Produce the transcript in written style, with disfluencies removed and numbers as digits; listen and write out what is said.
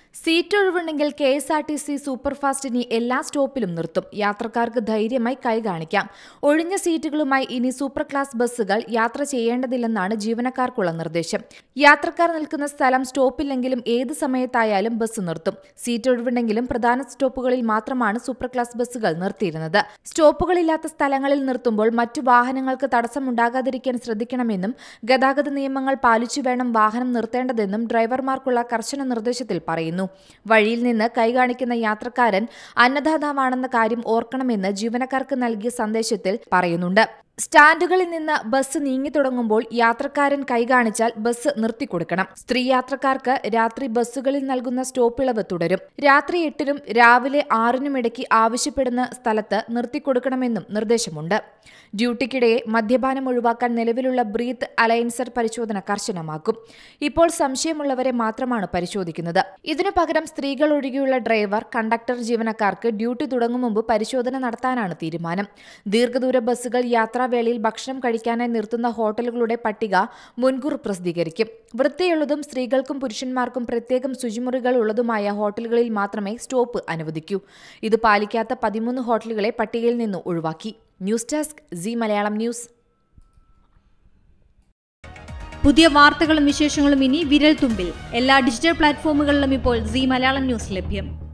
Seat ഒഴിവുണ്ടെങ്കിൽ KSRTC superfast ഇനി എല്ലാ സ്റ്റോപ്പിലും നിർത്തും. യാത്രക്കാർക്ക് ധൈര്യമായി കൈ കാണിക്കാം. ഒഴിഞ്ഞ സീറ്റുകളുമായി ഇനി സൂപ്പർ ക്ലാസ് ബസ്സുകൾ യാത്ര ചെയ്യേണ്ടതില്ലെന്നാണ് ജീവനക്കാർക്കുള്ള നിർദ്ദേശം. യാത്രക്കാർ നിൽക്കുന്ന സ്ഥലം സ്റ്റോപ്പില്ലെങ്കിലും ഏത് സമയത്തായാലും ബസ് നിർത്തും. സീറ്റ് ഒഴിവുണ്ടെങ്കിലും പ്രധാന സ്റ്റോപ്പുകളിൽ മാത്രമാണ് സൂപ്പർ ക്ലാസ് ബസ്സുകൾ നിർത്തിയിരുന്നത്. സ്റ്റോപ്പുകളില്ലാത്ത സ്ഥലങ്ങളിൽ നിർത്തുമ്പോൾ മറ്റു വാഹനങ്ങൾക്ക് തടസ്സമുണ്ടാകാതിരിക്കാൻ ശ്രദ്ധിക്കണമെന്നും ഗതാഗത നിയമങ്ങൾ പാലിച്ചു വേണം വാഹനം നിർത്തേണ്ടതെന്നും ഡ്രൈവർമാർക്കുള്ള കർശന നിർദ്ദേശത്തിൽ പറയുന്നു. വഴിയിൽ നിന്ന് കൈകാണിക്കുന്ന യാത്രക്കാരൻ അന്നദാതാവാണെന്ന കാര്യം ഓർക്കണമെന്ന് ജീവനക്കാർക്ക് നൽകിയ സന്ദേശത്തിൽ പറയുന്നുണ്ട്. സ്റ്റാൻഡുകളിൽ നിന്ന് ബസ് നീങ്ങി തുടങ്ങുമ്പോൾ യാത്രക്കാരൻ കൈകാണിച്ചാൽ ബസ് നിർത്തിക്കൊടുക്കണം. സ്ത്രീ യാത്രക്കാർക്ക് രാത്രി ബസ്സുകളിൽ നൽകുന്ന സ്റ്റോപ്പ് ഇളവ് തുടരും. രാത്രി 8-നും രാവിലെ 6-നും ഇടയ്ക്ക് ആവശ്യപ്പെടുന്ന സ്ഥലത്ത് നിർത്തിക്കൊടുക്കണമെന്നും നിർദ്ദേശമുണ്ട്. ഡ്യൂട്ടിക്കിടെ മദ്യപാനം ഒഴിവാക്കാൻ നിലവിലുള്ള ബ്രീത്ത് അലയൻസർ പരിശോധന കർശനമാക്കും. ഇപ്പോൾ സംശയമുള്ളവരെ മാത്രമാണ് പരിശോധിക്കുന്നത്. ഇതിനു പകരം സ്ത്രീകൾ ഒഴികെയുള്ള ഡ്രൈവർ, കണ്ടക്ടർ ജീവനക്കാർക്ക് ഡ്യൂട്ടി തുടങ്ങും മുമ്പ് പരിശോധന നടത്താനാണ് തീരുമാനം. ദീർഘദൂര ബസ്സുകൾ യാത്രാവേളയിൽ ഭക്ഷണം കഴിക്കാനായി നിർത്തുന്ന ഹോട്ടലുകളുടെ പട്ടിക മുൻകൂർ പ്രസിദ്ധീകരിക്കും. വൃത്തിയുള്ളതും സ്ത്രീകൾക്കും പുരുഷന്മാർക്കും പ്രത്യേകം ശുചിമുറികൾ ഉള്ളതുമായ ഹോട്ടലുകളിൽ മാത്രമേ സ്റ്റോപ്പ് അനുവദിക്കൂ. ഇത് പാലിക്കാത്ത 13 ഹോട്ടലുകളെ പട്ടികയിൽ നിന്ന് ഒഴിവാക്കി. News desk Zee Malayalam news. പുതിയ വാർത്തകളും വിശേഷങ്ങളും ഇനി വിരൽ തുമ്പിൽ. എല്ലാ ഡിജിറ്റൽ പ്ലാറ്റ്ഫോമുകളിലും ഇപ്പോൾ സീ മലയാളം ന്യൂസ് ലഭ്യം.